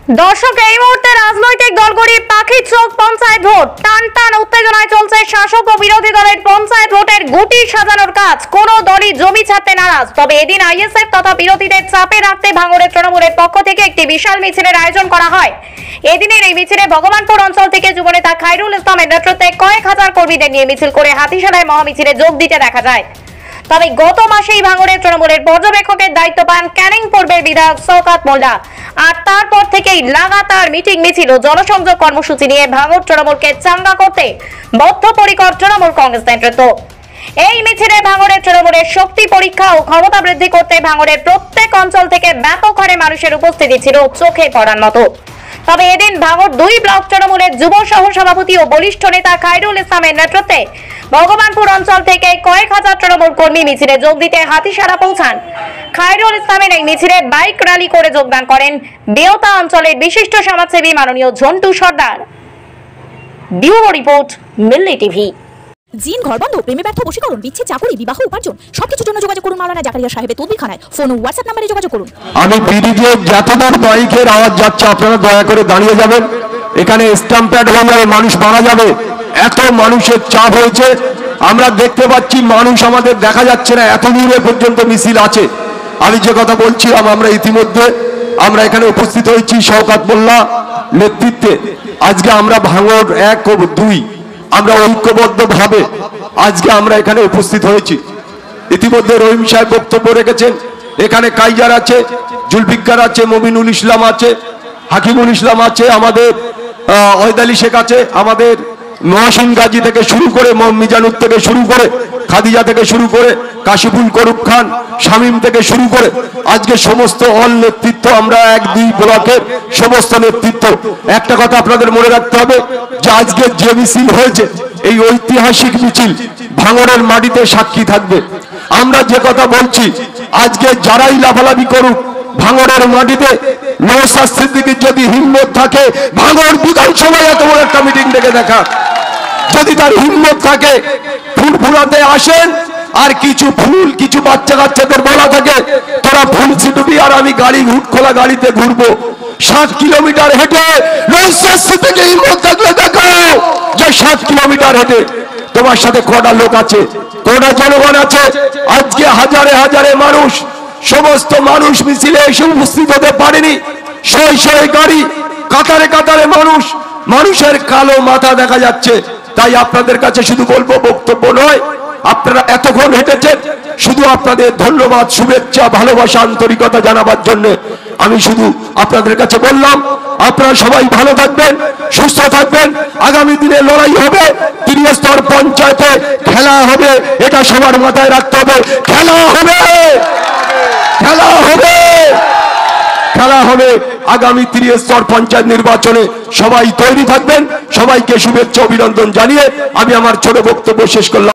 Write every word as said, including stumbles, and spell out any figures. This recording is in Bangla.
দর্শক, এই মুহূর্তে রাজনৈতিক দলগুলি পাখির চোখ পঞ্চায়েত ভোট টান টান উত্তেজনায় চলছে। শাসক ও বিরোধী দলের পঞ্চায়েত ভোটের গুটি সাজানোর কাজ। কোন দলই জমি ছাড়তে নারাজ। তবে এদিন আইএসএফ তথা বিরোধীদের চাপে রাখতে ভাঙড়ের তৃণমূলের পক্ষ থেকে একটি বিশাল মিছিলের আয়োজন করা হয়। এদিনের এই মিছিলে ভগবানপুর অঞ্চল থেকে যুবনেতা খায়রুল ইসলামের নেতৃত্বে কয়েক হাজার কর্মীদের নিয়ে মিছিল করে হাতিশালায় মহামিছিলে যোগ দিতে দেখা যায়। তবে গত মাসেই ভাঙড়ের তৃণমূলের পর্যবেক্ষকের দায়িত্ব পান ক্যানিং পূর্বের বিধায়ক শওকত মোল্লা। আর তারপর থেকেই লাগাতার মিটিং মিছিল ও জনসংযোগ কর্মসূচি নিয়ে ভাঙড় তৃণমূলকে চাঙ্গা করতে বদ্ধপরিকর তৃণমূল কংগ্রেস নেতৃত্ব। এই মিছিলে ভাঙড়ের তৃণমূলের শক্তি পরীক্ষা ও ক্ষমতা বৃদ্ধি করতে ভাঙড়ের প্রত্যেক অঞ্চল থেকে ব্যাপক হারে মানুষের উপস্থিতি ছিল চোখে পড়ার মতো। তবে এদিন ভাঙড় দুই ব্লক তৃণমূলের যুব সহ সভাপতি ও বলিষ্ঠ নেতা খায়রুল ইসলামের নেতৃত্বে ভগবানপুর অঞ্চল থেকে কয়েক হাজার তৃণমূল কর্মী মিছিলে যোগ দিতে হাতিশালা পৌঁছান। খায়রুল ইসলামের এই মিছিলে বাইক র্যালি করে যোগদান করেন বেওতা অঞ্চলের বিশিষ্ট সমাজসেবী মাননীয় Jhantu Sardar. Bureau report, Milli TV. জিন ঘরবন্ধ, প্রেমে ব্যর্থ, বশীকরণ, বিচ্ছেদ, চাকরি, বিবাহ, উপার্জন সবকিছুর জন্য যোগাযোগ করুন মাওলানা জাকারিয়া সাহেবের তদবিরখানায়। ফোন ও হোয়াটসঅ্যাপ নম্বরে যোগাযোগ করুন। আমি বিডিজে যতদূর বাইকের আওয়াজ যাচ্ছে আপনারা দয়া করে দাঁড়িয়ে যাবেন। এখানে স্ট্যাম্প প্যাড হলে মানুষ মারা যাবে, এত মানুষের চাপ হয়েছে। আমরা দেখতে পাচ্ছি মানুষ আমাদের দেখা যাচ্ছে না, এত দূরে পর্যন্ত মিছিল আছে। আমি যে কথা বলছিলাম, আমরা ইতিমধ্যে আমরা এখানে উপস্থিত হয়েছি শওকত মোল্লা নেতৃত্বে। আজকে আমরা ভাঙড় এক ও দুই আমরা ঐক্যবদ্ধ ভাবে আজকে আমরা এখানে উপস্থিত হয়েছি। ইতিমধ্যে রহিম সাহেব বক্তব্য রেখেছেন। এখানে কাইজার আছে, জুলফিকার আছে, মমিনুল ইসলাম আছে, হাকিমুল ইসলাম আছে, আমাদের ওয়াহিদ আলী শেখ আছে, আমাদের মহসিন গাজী থেকে শুরু করে, মিজানুর থেকে শুরু করে, খাদিজা থেকে শুরু করে, কাশিফুল করুক খান, শামীম থেকে শুরু করে আজকে সমস্ত অল নেতৃত্ব, আমরা এক দুই ব্লকের সমস্ত নেতৃত্ব। একটা কথা আপনাদের মনে রাখতে হবে যে আজকে যে মিছিল হয়েছে, এই ঐতিহাসিক মিছিল ভাঙড়ের মাটিতে সাক্ষী থাকবে। আমরা যে কথা বলছি, আজকে যারাই লাফালাফি করুক ভাঙড়ের মাটিতে, নওশাদ সিদ্দিকীর যদি হিম্মত থাকে ভাঙড় বিধানসভায় এত বড় একটা মিটিং ডেকে দেখা, যদি তার হিম্মত থাকে ফুল ফুলাতে আসেন। আর কিছু ফুল কিছু বাচ্চা কাচ্চাদের বলা থাকে তোরা ফুল ছিটবি আর আমি গাড়ি হুট খোলা গাড়িতে ঘুরবো। সাত কিলোমিটার হেঁটে নওশাদ সিদ্দিকী হিম্মত থাকলে দেখো যে সাত কিলোমিটার হেঁটে তোমার সাথে কটা লোক আছে, কটা জনগণ আছে। আজকে হাজারে হাজারে মানুষ, সমস্ত মানুষ মিছিলে এসে উপস্থিত হতে পারেনি। শয়ে শয়ে গাড়ি, কাতারে কাতারে মানুষ, মানুষের কালো মাথা দেখা যাচ্ছে। তাই আপনাদের কাছে শুধু বলবো, বক্তব্য নয়, আপনারা এতক্ষণ হেঁটেছেন, শুধু আপনাদের ধন্যবাদ, শুভেচ্ছা, ভালোবাসা, আন্তরিকতা জানাবার জন্য আমি শুধু আপনাদের কাছে বললাম। আপনারা সবাই ভালো থাকবেন, সুস্থ থাকবেন। আগামী দিনে লড়াই হবে, ত্রিস্তর পঞ্চায়েতে খেলা হবে, এটা সবার মাথায় রাখতে হবে। খেলা হবে, খেলা হবে, খেলা হবে আগামী ত্রিস্তর পঞ্চায়েত নির্বাচনে। সবাই তৈরি থাকবেন। সবাইকে শুভেচ্ছা, অভিনন্দন জানিয়ে আমি আমার ছোট বক্তব্য শেষ করলাম।